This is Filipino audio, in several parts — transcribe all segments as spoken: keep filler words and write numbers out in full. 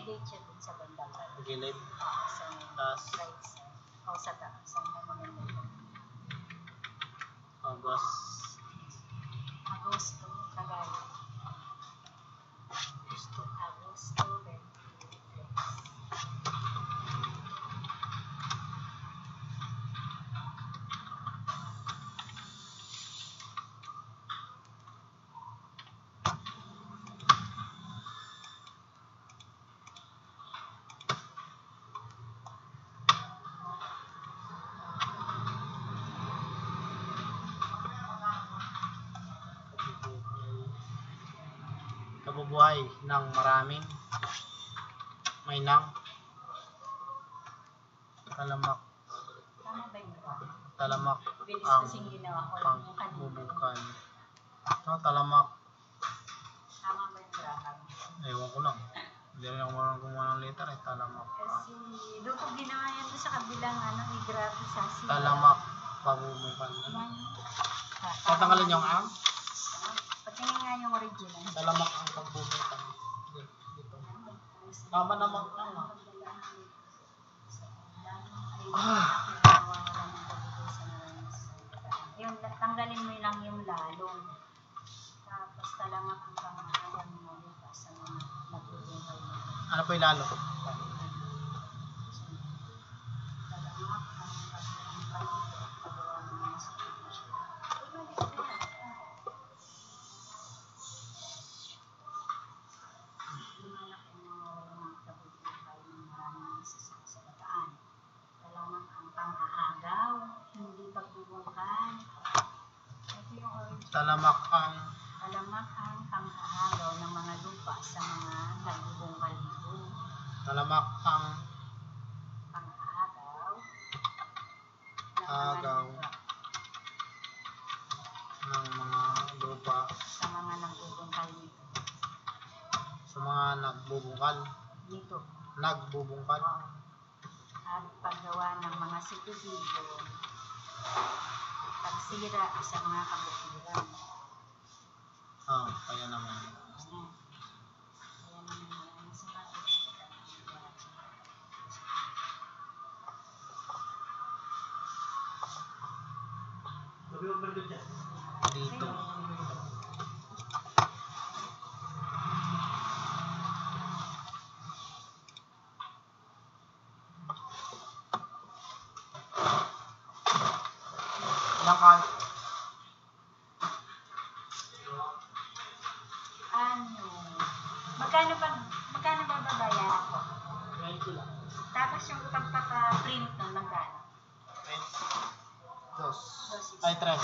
gilid siya dun sa bandang right. Gilid. Sa Tas. right side. O sa taas. Sa mga August. Agosto, Tagalog. Agosto. Agosto, twenty-three. Kabubuhay ng maraming may nang talamak. Tama ba yun? Talamak Bilis ang kasing ginawa ko lang yung kanina. pangbubukan. Ito, talamak. Tama ba yung grammar? Ewan ko lang. Hindi rin ako marunong gumawa ng letter eh. Talamak. Kasi doon ko ginawa yan doon sa kabilang ano, i-graph sa sila. Talamak. Pangbubukan. Ano? Tatanggalin yung ang? Patingin nga yung original. Talamak ang pangbubukan. Dito. Tama naman ang ah. Ah. Yung tanggalin mo lang yung lalong. Tapos talamak ang pangalan mo dito sa mga nagbubungkay mo. Ano po yung lalo? Talamak ang paggawa ng mga subdivision. Lumalak ang mga kabubungkay ng maraming isa sa bataan. Talamak ang pang-aagaw, hindi pagbubungkay. Ito yung original. Talamak ang Talamak ang pang-aagaw ng mga lupa sa mga nagbubungkalibo. Talamak ang Pang-aagaw ng mga Agaw. lupa ng mga lupa sa mga nagbubungkal nito. sa mga nagbubungkal. Nito. Nagbubungkal. Oo. At paggawa ng mga subdivision, pagsira sa mga kabukiran. Ah, kaya naman. Ayan. Kaya naman maraming salamat. Dito. Lakad. Ano? Magkano ba, magkano ba babayaran ko? twenty lang. Tapos yung pagpaka-print nun, magkano? twenty. Dos. Dos. Ay, tres.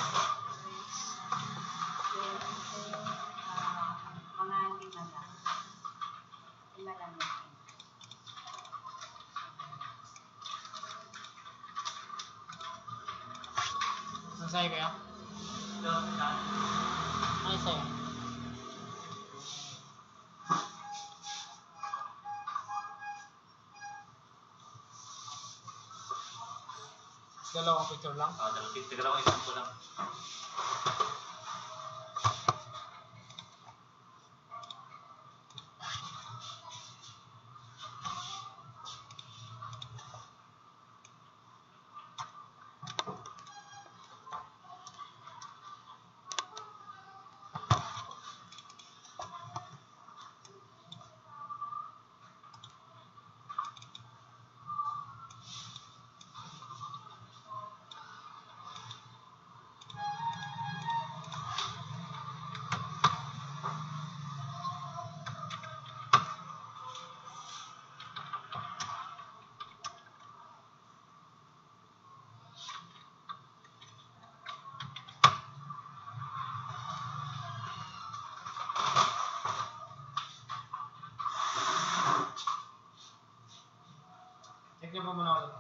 Ah, mga lima lang. Lima lang yun. Ano sa'yo kaya? Ano sa'yo? Dalawang picture lang? Ah, dalawang picture lang, isang ko lang. Check niyo po muna ulit.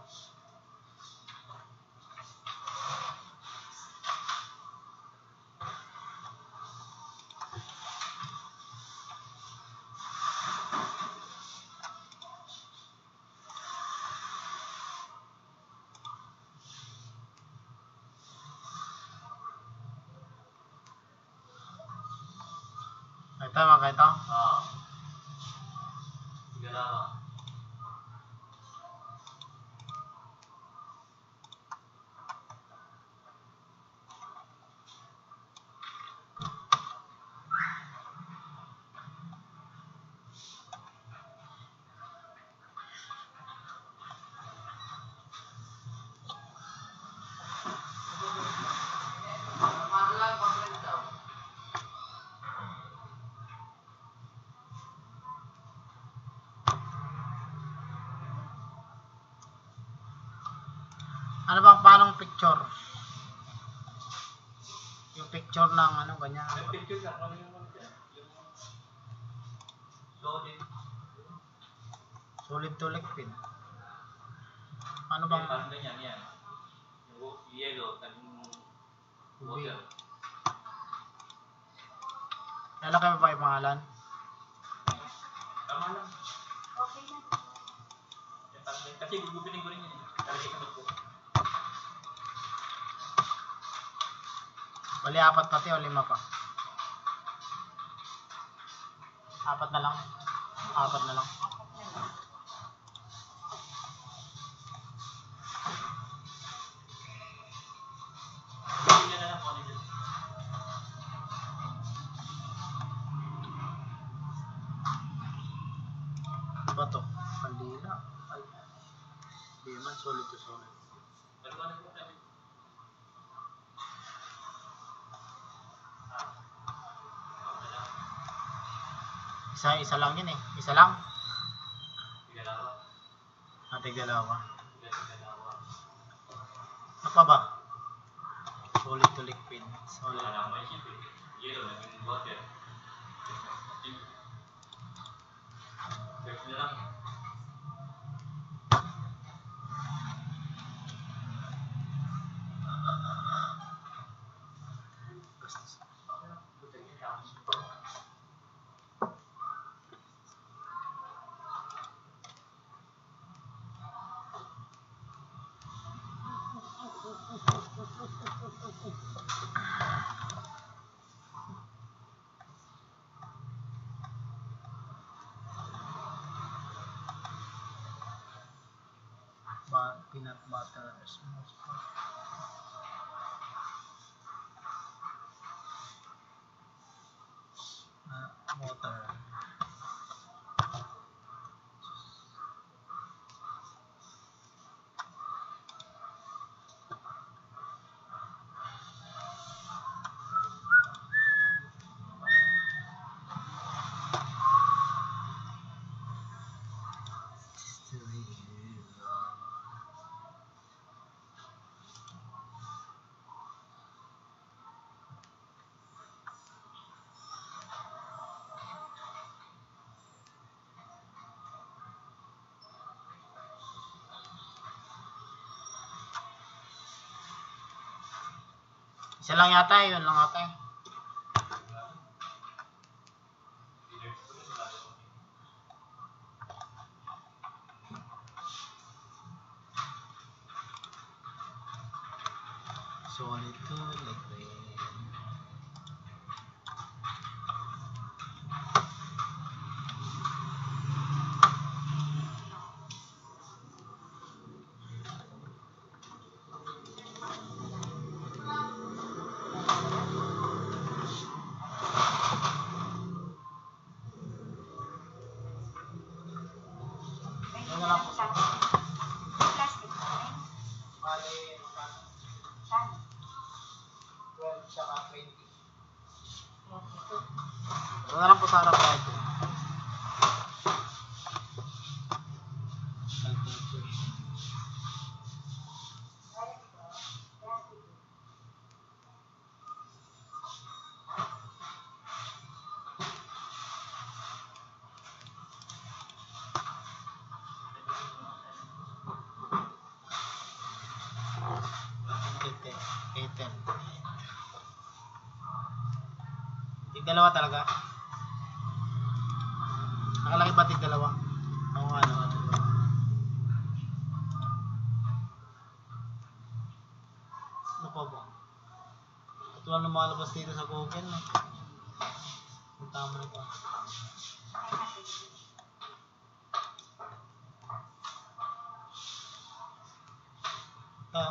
Ay, tama ka ito? Ah. Sige na. Ano bang paanong picture? Yung picture ng ano ganyan. Yung picture na, ano yung ano yan? Yung solid. Solid to liquid. Ano bang Parang ganyan yan. Yung yellow, yung water. lalaki pa ba yung pangalan? Tama lang. Okay na. Yan, parang ganyan. Kasi gugupitin ko rin yun. Talagay ka ko. Bali apat pati o lima pa? Apat na lang. Apat na lang. Hindi na lang kung ano yun. Ano ba to? Kandila. Ay. Di man solid to solid. Pero ano yung sabi? Isa, isa lang yun eh. Isa lang. Tigalawa. Ate dalawa. Tigalawa. Ano pa ba? Solid to liquid. Solid. Wala naman yung siyempre. Yellow, naging water. Search na lang. Ba peanut butter. Smooth. Uh, water. Isa lang yata, yun lang ata. Solid to liquid. Ano na lang po sa Plastic pa rin. bali, Saan? twelve tsaka twenty. Okay. Ano na lang po sa harap ito. eighteen. Tig dalawa talaga. Nakalaki ba tig dalawa? Oo nga naman. Ano pa ba? Ito lang lumalabas dito sa Google. No? Ang tama nito. Ito.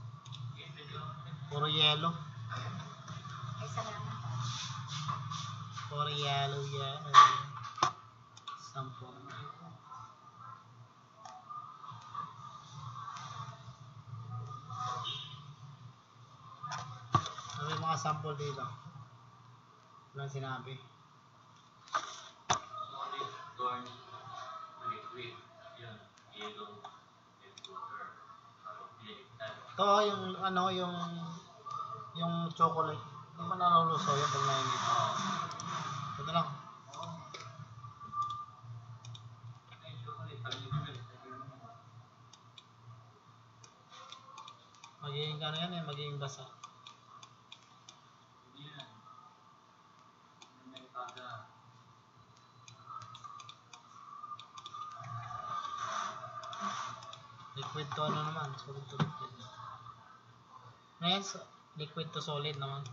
Puro yellow. Ay, salamat. Puro yellow yan. Sampo. Ano yung mga sample dito? Walang sinabi. Solid, corn, liquid, yun, yellow, and water. Ano, pinilitan. Ito, yung ano, yung yung chocolate. Hindi ba nalulusaw yan pag nainit? Ito lang. Magiging ano yan eh, magiging basa. Liquid to ano naman, solid to liquid. Ngayon, liquid to solid naman.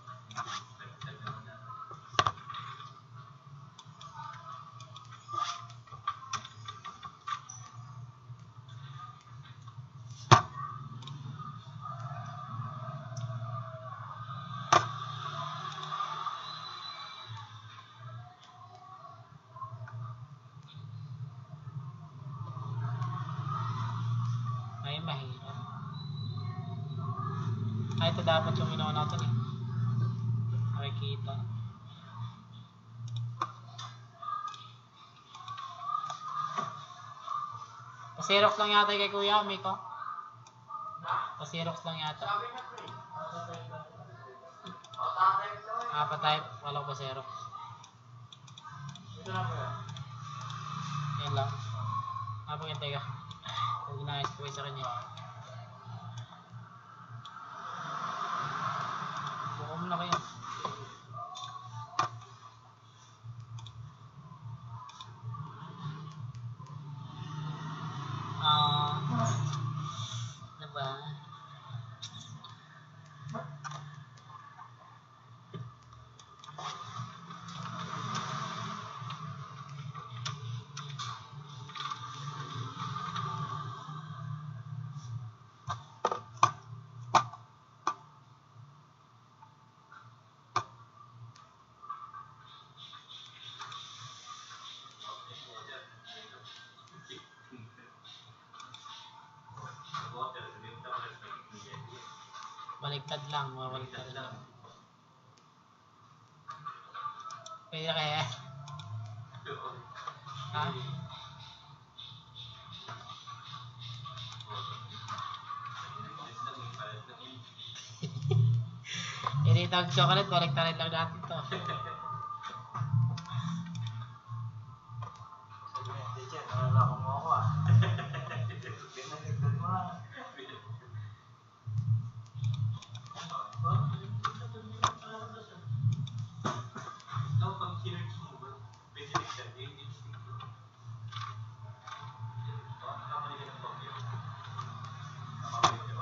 Ay, mahirap. Ay, ito dapat yung ginawa natin eh. Nakikita. Pasirox lang yata kay Kuya, Miko. Pasirox lang yata. Ah, pa-type. Wala ko pasirox. Yan lang. Ah, pagkantay ka. Huwag na-ice ko sa kanya. Buka mo na kayo. Ah, ano ba? Baliktad lang, mabaliktad lang. Pwede kaya? Ha? Hindi tawag chocolate, baliktarin lang natin to. Teacher, nalala ko mo ako ah. Pinagdagdag mo ah. No, pag sinerch mo ba? Pwede rin siya, yung instinct ko. Kamali ka ng pag-yun. Kamali ka ba?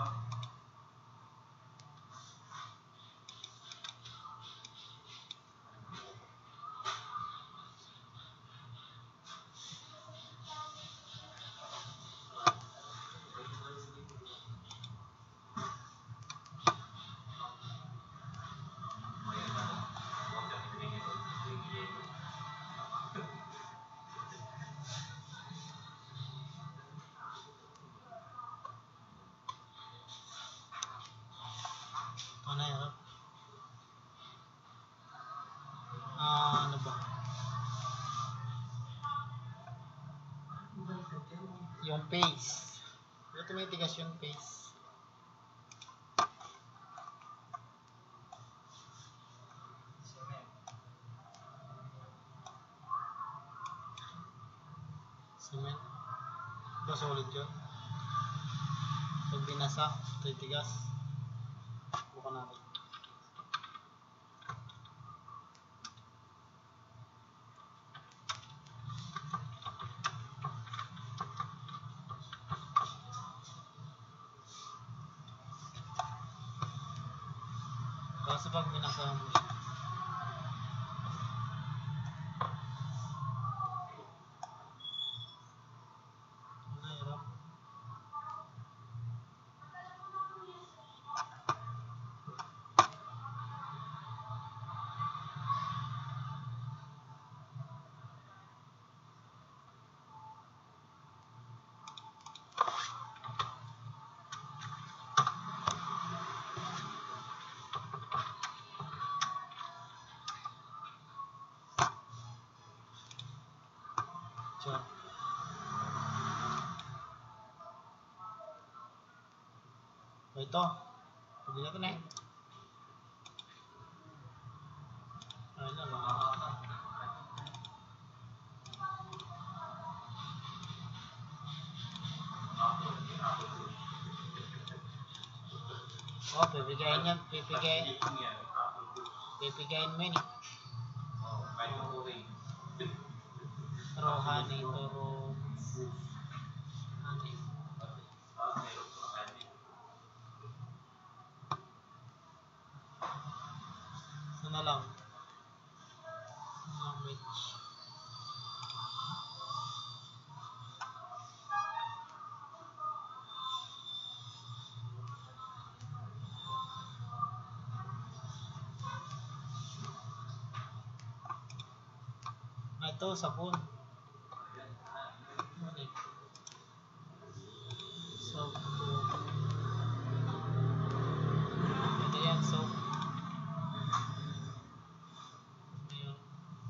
Ano yan? Ah, ano ba? Yung paste. Ito tumitigas yung paste. Cement. Ito solid yun. Pag binasa, titigas. Buka natin. Kasi pag binasa mo siya. Ang hirap. O ito. Pwede natin eh. Ayun na mga. Oh, pipigayin yan. Pipigayin. Pipigayin mo yun eh. Ro honey to ro. Honey. Ito na lang. Language. Ah, ito, sabon. Soap. Ito yan, soap. Ayun.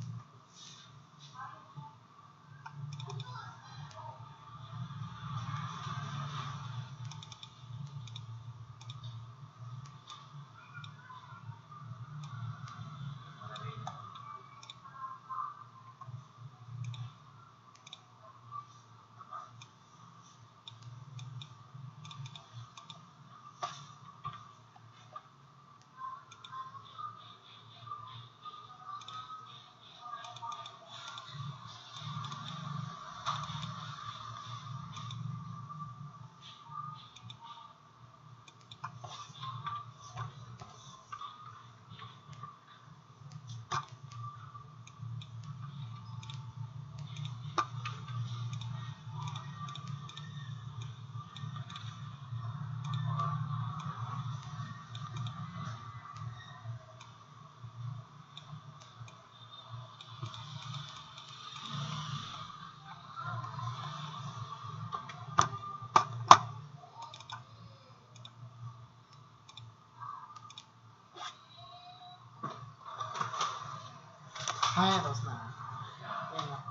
Ay, tapos na. Ayan na.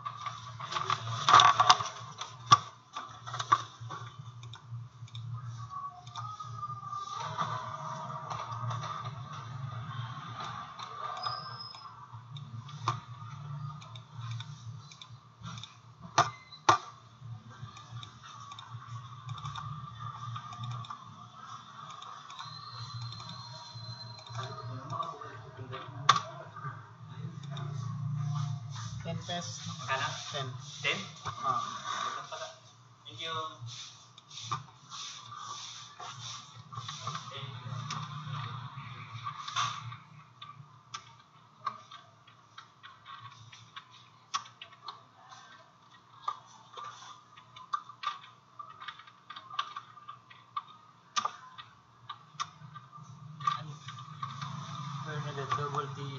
ten pesos na. Magkano? ten. ten? Ah. Magkano pala? Thank you. Bernadette double tea.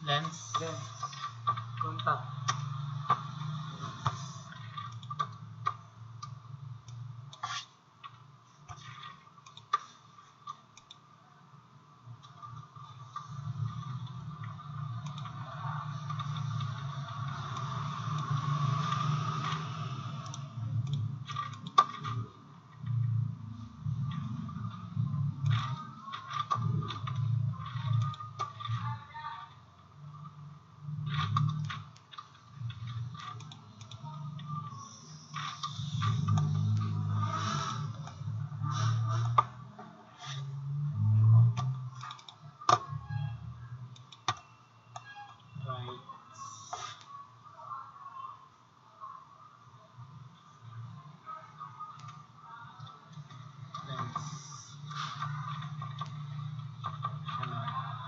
Lens. Lens. Contact. Right. Lens. Ano?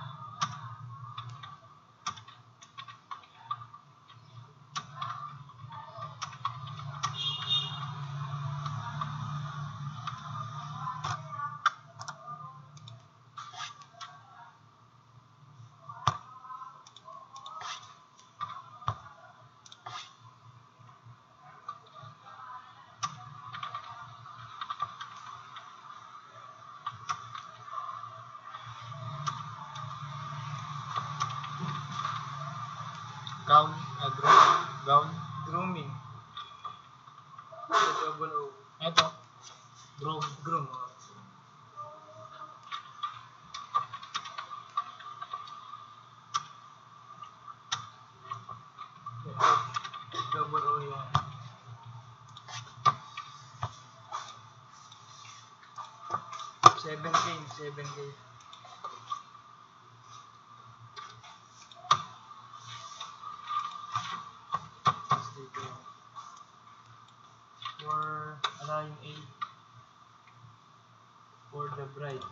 Gown. Uh, groom. Gown. Grooming. Double O. Eto. Groom. Groom. Double O yung seven K, seven K. Tapos dito yung for ano yung A for the bride.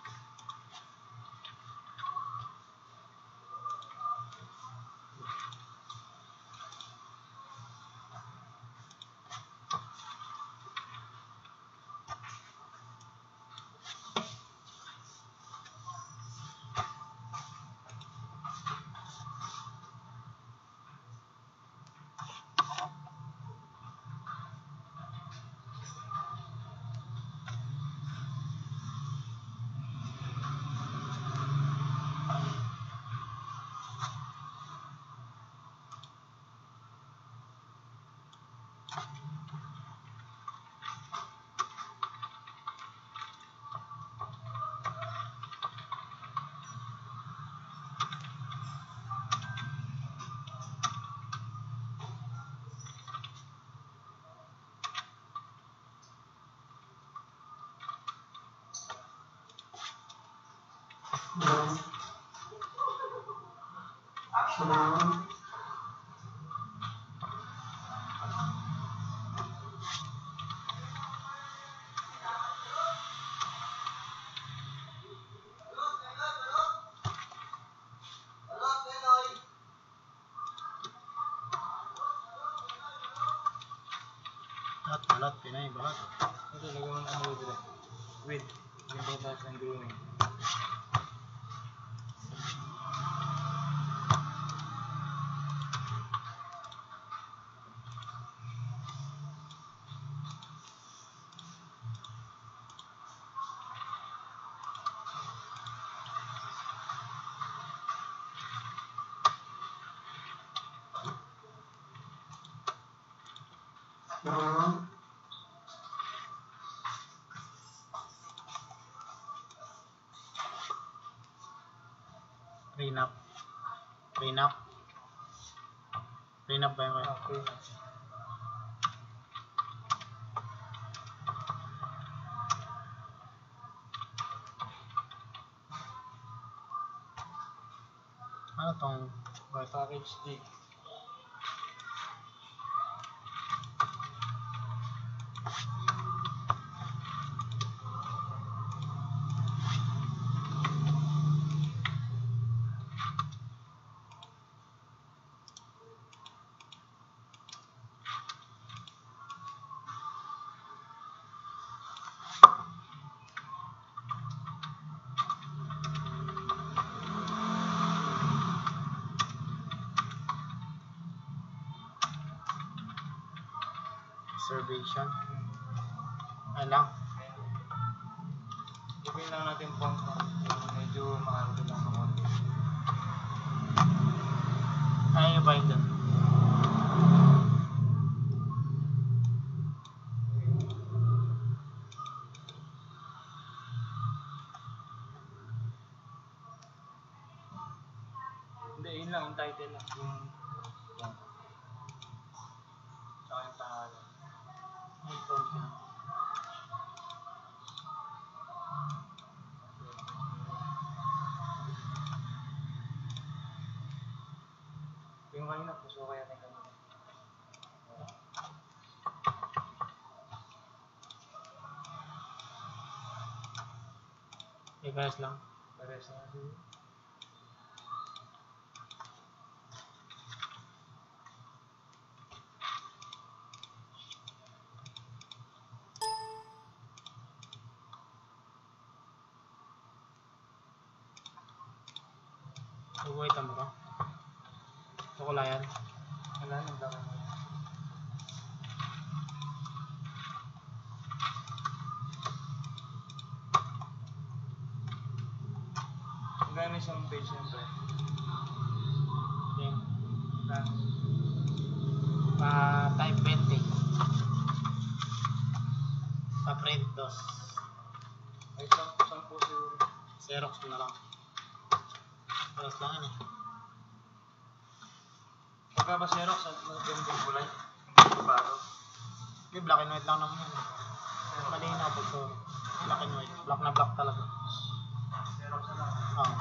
Balat, balat. Pinay, balat. Ito lagyan mo ng ano dito. With yung batas ng grooming. Prenup. Prenup. Prenup ba yun? Ah, okay. Ano tong Package D. Observation. Ayun lang. Gawin lang natin font mo. Yung medyo maarte lang sa konti. Ayun yung bind doon. Hindi, yun lang. Yung title lang. Yung... Yan. Tsaka yung pangalan. May font yan. Yung kanina, puso kaya natin kanina. Eh, guys lang. Pares na siguro. Uwitan mo ka. Sukulayan. Wala, nagdaka mo. Hanggang isang page siyempre. Yan. Na, Pa type twenty. Pa print dos. ay isang, isang po siguro. Xerox mo na lang. Xerox lang yan eh. Pagka ba Xerox, maganda yung kulay? Bago. Hindi, black and white lang naman yan. Malinaw po ito. Black and white. Black na black talaga. Xerox na lang. Oo.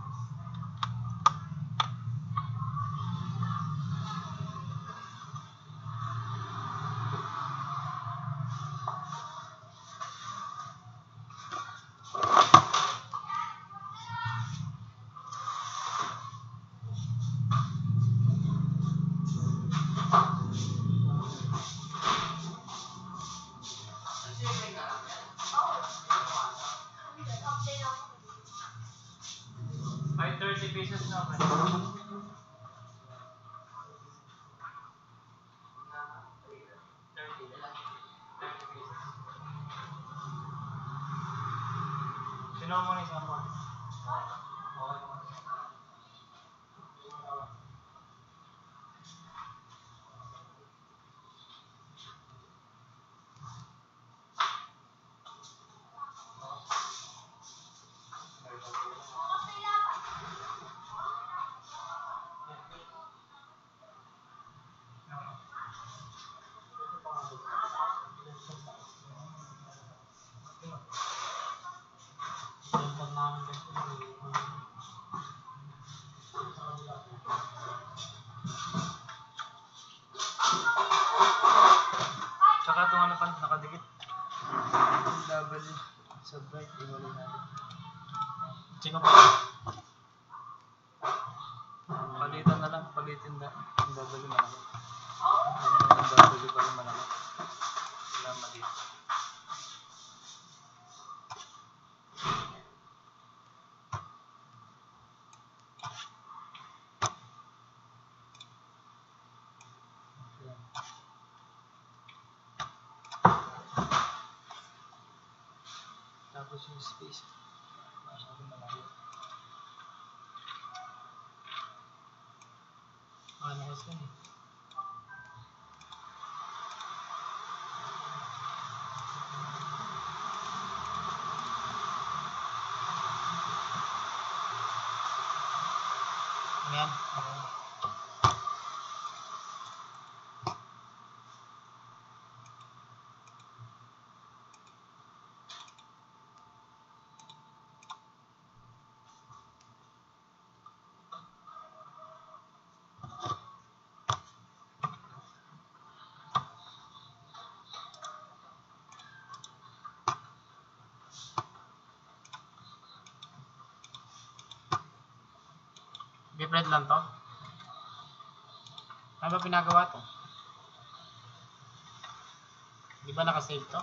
Ay, thirty pieces na ba? Sino mo na isang mo? Pag namin kasi. Tsaka itong ano pa, nakadikit. W sa bright, iwalay natin. Sino ba? Palitan na lang, palitin na. Yung W malaki. Yung W pala malaki. Wala maliit. Ayan. Tapos yung space. Masyadong malaki. Ah, nahas ka eh. Ayan. Different lang to. Ano ba pinagawa to? Di ba nakasave to?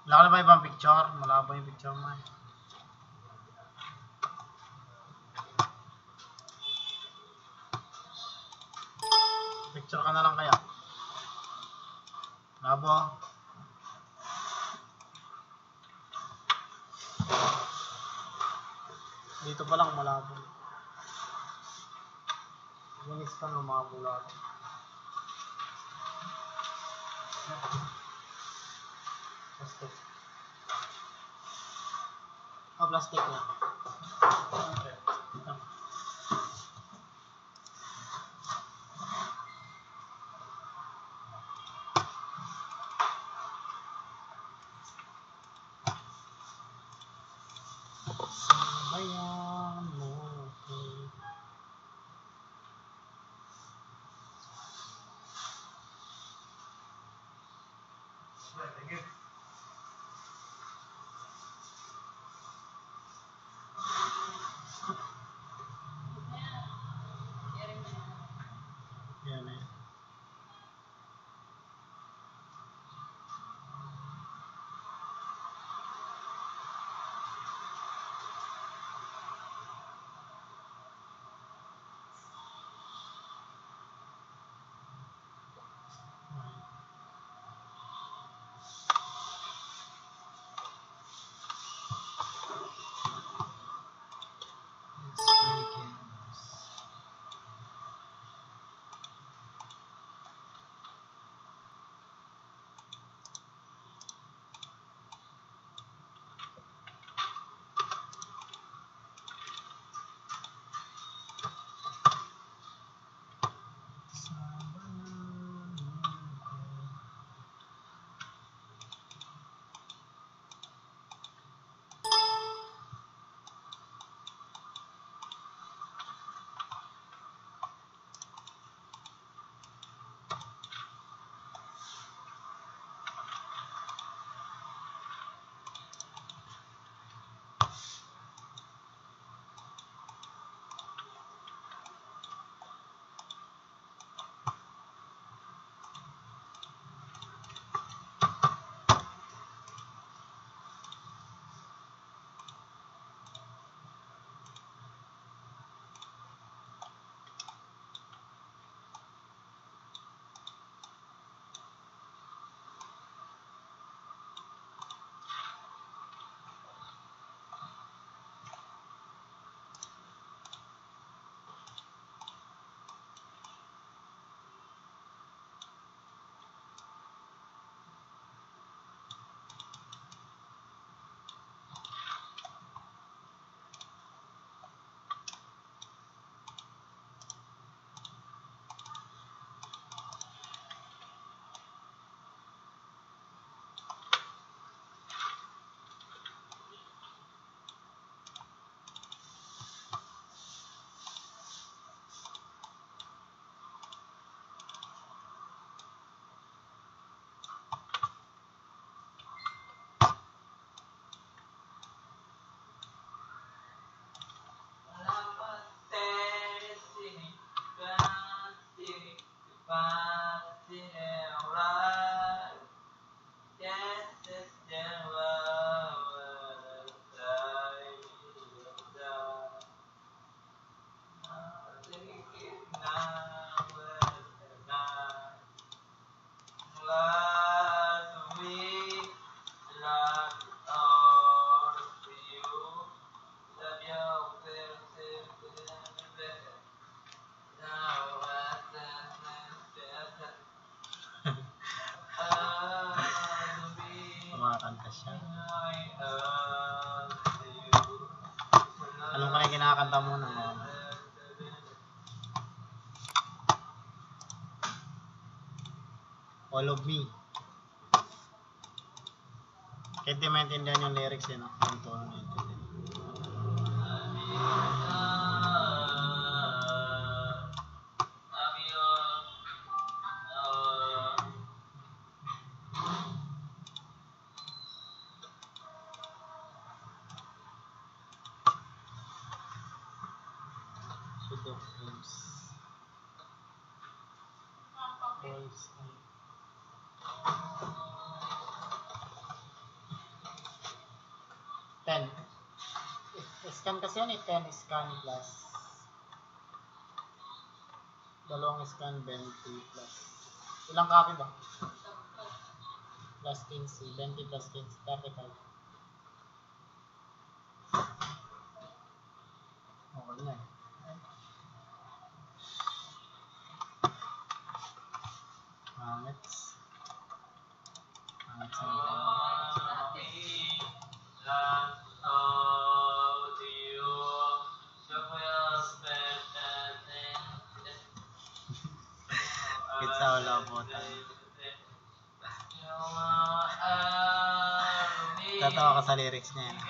Wala ka na ba ibang picture? Malabo yung picture mo eh. Picture ka na lang kaya. Labo. Dito pa lang malabo. Linis ka lumabo lang. Plastic. Oh, plastic na. Okay. Sabayan mo ko. Yan eh. Kumakanta siya. Anong kaya kinakanta mo na? All of Me. Kahit di maintindihan yung lyrics eh, no? Yung tono maintindihan. Sudo Games. Boys. ten. Scan kasi yan eh, ten scan plus. Dalawang scan, twenty plus. Ilang copy ba? Plus quince, twenty plus quince, thirty-five. Okay na eh. Pangits. Pangits ang Pizza wala po tayo. Tatawa ka sa lyrics niya yan.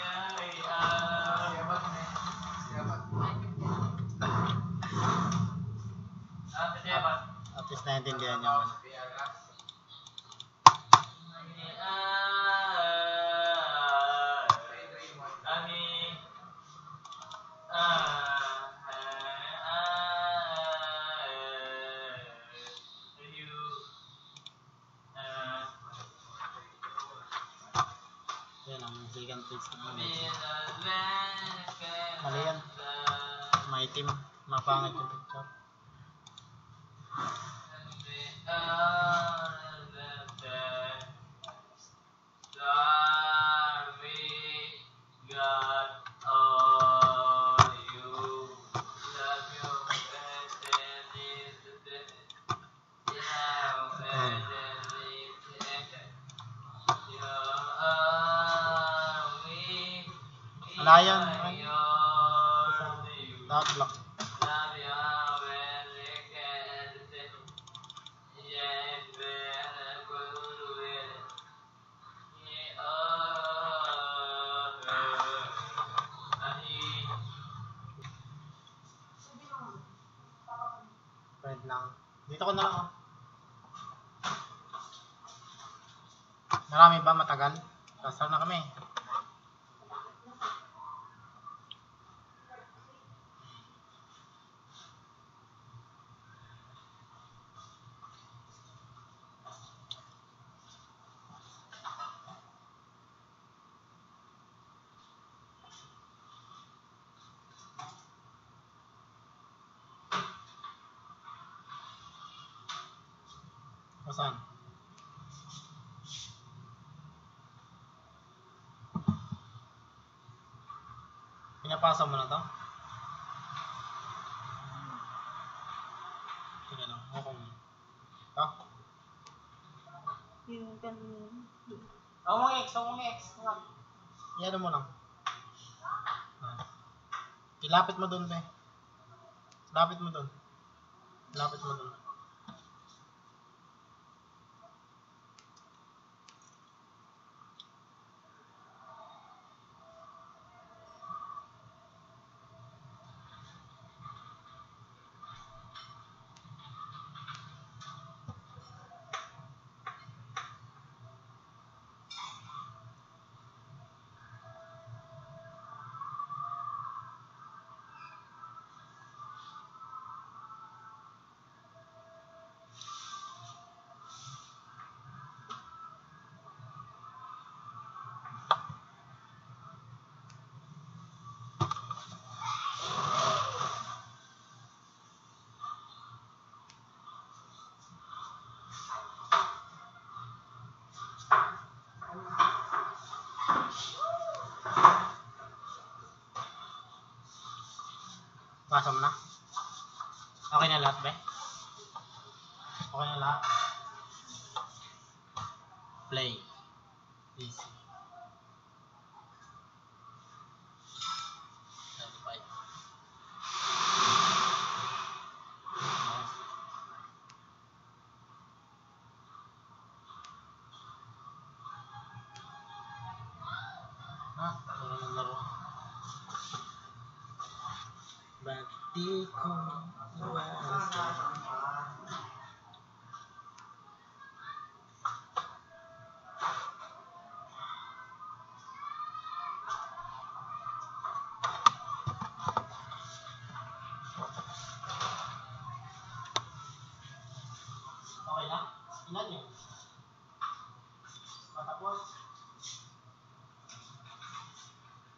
At least naintindihan niyo man. Yan ang musikan place na mali yan. Maitim. Mapangit yung picture. Wala yan. Dot block. Friend lang. Dito ko na lang oh. Marami ba matagal? Kasal na kami. Saan? Pinapasa mo na to? Sige lang, ako mo. Ito? Yung ganun. Ako mong X, ako mong X. Iyan mo lang. Ilapit mo dun, be. Lapit mo dun. Lapit mo dun. Pasa mo na? Okay na lahat, be? Okay na lahat? Play. Easy. Satisfied. Ha? Laro ng laro. Ba't di ko iwasan? Okay na? Ilan yun? Matapos?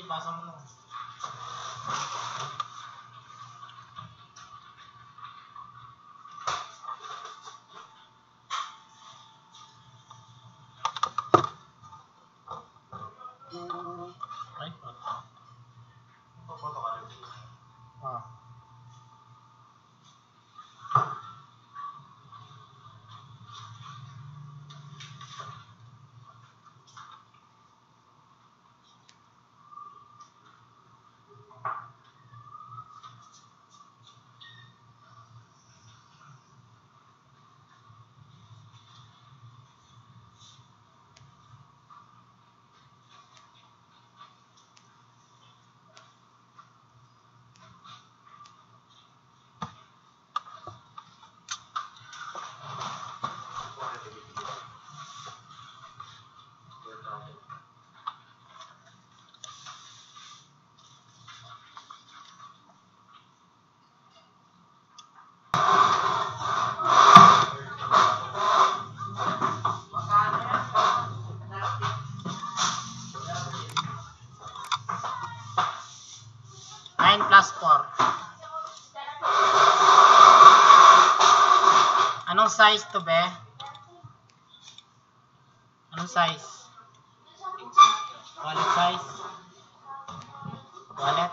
basa mo lang. Ay, ah. Ah. nine plus four. Anong size to, be? Anong size? Wallet size? Wallet?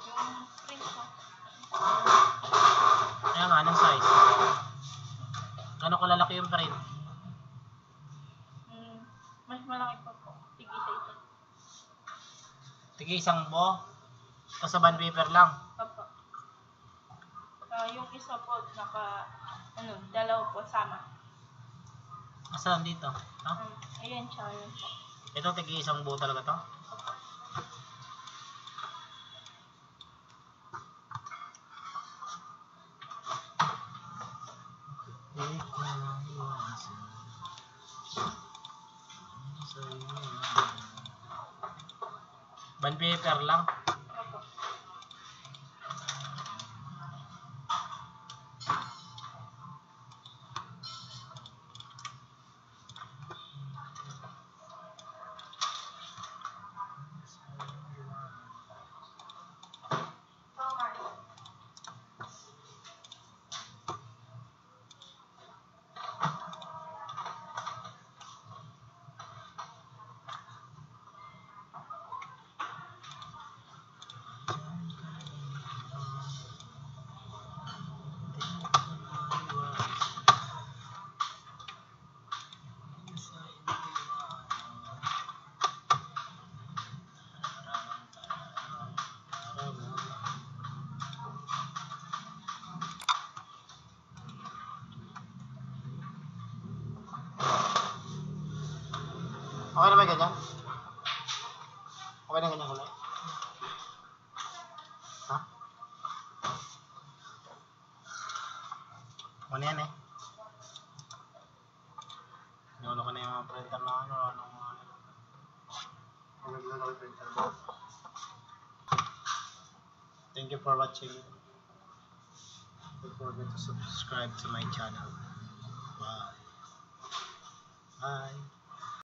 Ayan nga, anong size? Gano'n kalalaki yung print? Hmm, mas malaki pa po. Sige sa ito. Sige, isang bo. O sa bond paper lang. Opo. Ah, yung isa po, naka, ano, dalawa po sama. Asan dito? Ha? Um, ayan siya, ayan po. Ito, tigi isang buo talaga to? Bond paper lang? Opo. Okay na ba ganyan? Okay na ganyan kulay? Ha? Ano yan eh? Nulo ko na yung mga printer na ano, ano mga ano. Thank you for watching. Don't forget to subscribe to my channel. Bye. Bye.